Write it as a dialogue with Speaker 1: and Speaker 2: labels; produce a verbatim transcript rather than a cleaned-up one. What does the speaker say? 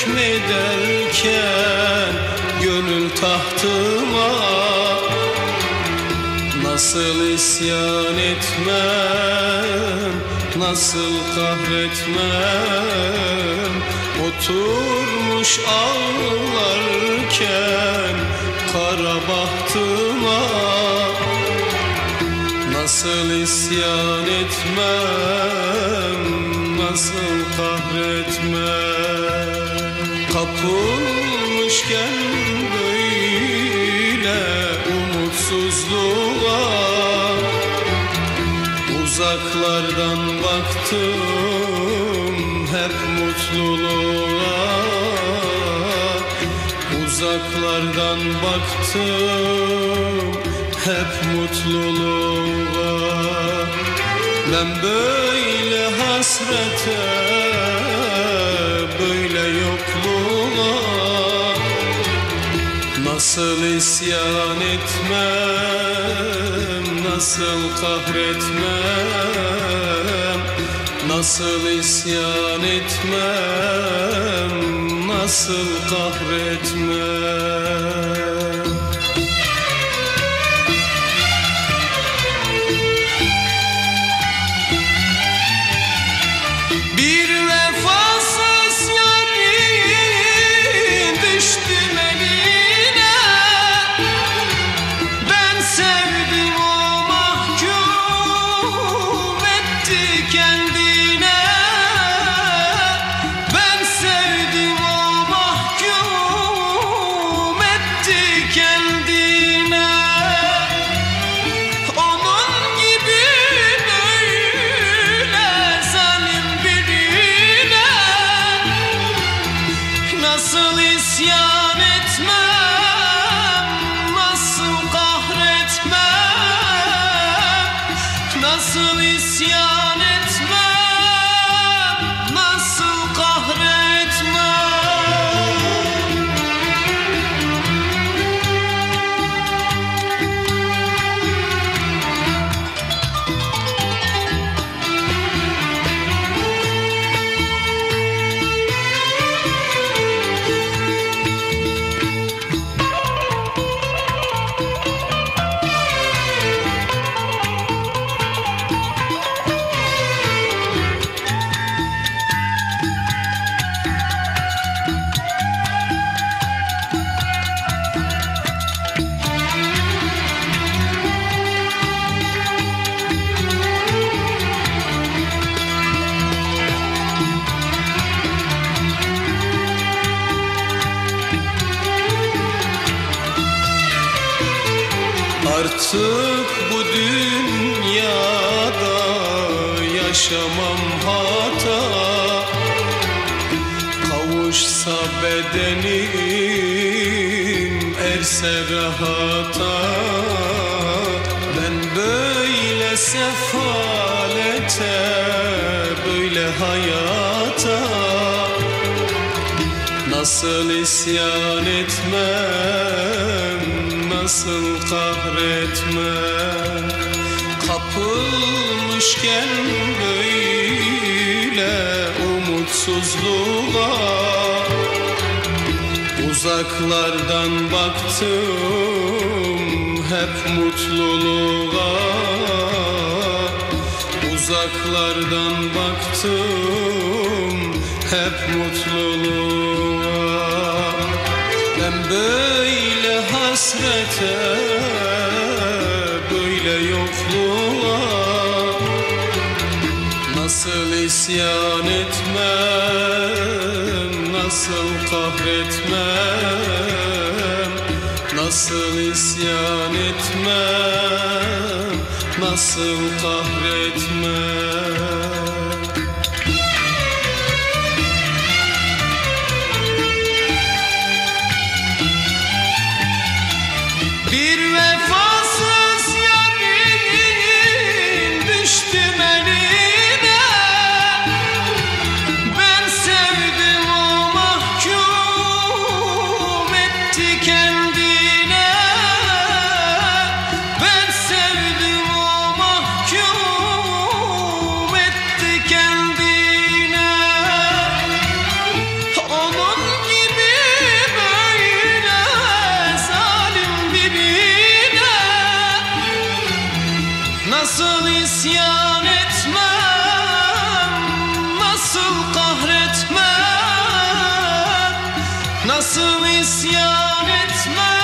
Speaker 1: mi derken gönül tahtıma, nasıl isyan etmem, nasıl kahretmem, oturmuş ağlarken kara bahtıma, nasıl isyan etmem, nasıl kahretmem. Kapılmışken böyle umutsuzluğa, uzaklardan baktım hep mutluluğa, uzaklardan baktım hep mutluluğa. Ben böyle hasrete, böyle yokluğa, nasıl isyan etmem, nasıl kahretmem, nasıl isyan etmem, nasıl kahretmem.
Speaker 2: Nasıl isyan etmem, nasıl kahretmem, nasıl isyan etmem, nasıl kahretmem.
Speaker 1: Artık bu dünyada yaşamam hata, kavuşsa bedenim erse rahata. Ben böyle sefalete, böyle hayata, nasıl isyan etmem, nasıl kahretmem. Kapılmışken böyle umutsuzluğa, uzaklardan baktım hep mutluluğa, uzaklardan baktım hep mutluluğa. Ben böyle hasrete, böyle yokluğa, nasıl isyan etmem, nasıl kahretmem, nasıl isyan etmem, nasıl kahretmem.
Speaker 2: Onun Nasıl isyan etmem,